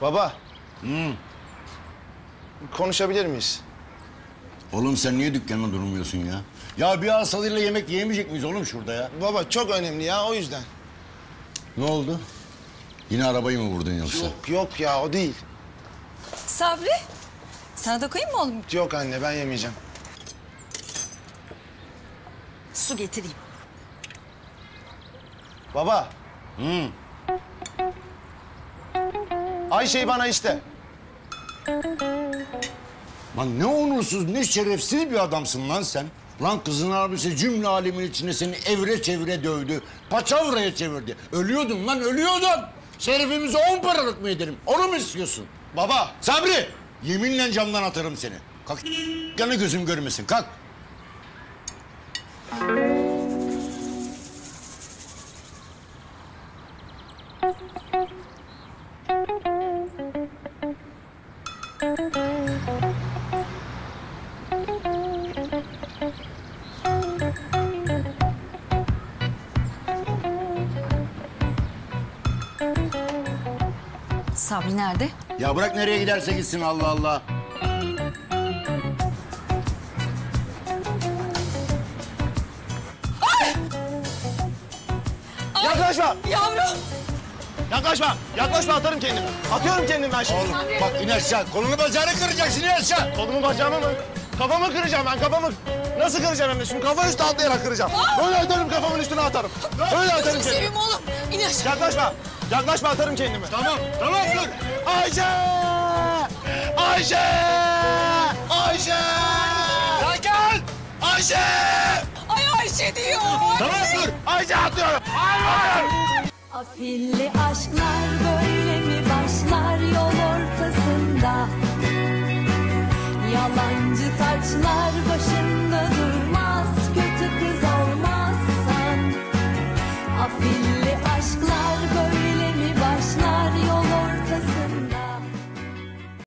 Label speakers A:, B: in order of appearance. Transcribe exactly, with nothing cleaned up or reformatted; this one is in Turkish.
A: Baba.
B: Hmm.
A: Konuşabilir miyiz?
B: Oğlum sen niye dükkanda durmuyorsun ya? Ya bir hasalıyla yemek yiyemeyecek miyiz oğlum şurada ya?
A: Baba çok önemli ya, o yüzden.
B: Ne oldu? Yine arabayı mı vurdun yoksa?
A: Yok yok ya, o değil.
C: Sabri, sana da koyayım mı oğlum?
A: Yok anne, ben yemeyeceğim.
C: Su getireyim.
A: Baba.
B: Hı.
A: Ayşe'yi bana iste.
B: Lan ne onursuz, ne şerefsiz bir adamsın lan sen. Lan kızın abisi cümle alemin içinde seni evre çevire dövdü. Paçavraya çevirdi. Ölüyordun lan, ölüyordun. Şerefimize on paralık mı ederim? Onu mu istiyorsun?
A: Baba.
B: Sabri! Yeminle camdan atarım seni. Kalk, yanı gözüm görmesin, kalk.
C: Sabri nerede?
B: Ya bırak nereye giderse gitsin, Allah Allah.
C: Ay!
A: Yaklaşma!
C: Yavrum!
A: Yaklaşma! Yaklaşma, atarım kendimi. Atıyorum kendimi ben şimdi.
B: Oğlum bak in aşağı, kolunu bacağını kıracaksın, in aşağı.
A: Kolumu bacağımı mı? Kafamı kıracağım ben, kafamı. Nasıl kıracağım hem de şimdi? Kafa üstü atlayarak kıracağım. Böyle atarım, kafamın üstüne atarım. Böyle atarım kendimi.
C: Seveyim oğlum, in aşağı.
A: Yaklaşma! Yaklaşma, atarım kendimi.
B: Tamam, tamam dur.
A: Ayşe! Ayşe! Ayşe! Sakin! Ayşe!
C: Ay Ayşe diyor.
B: Tamam dur.
A: Ayşe atıyorum! Hayır!
D: Afilli aşklar böyle mi başlar yol ortasında? Yalancı taçlar başı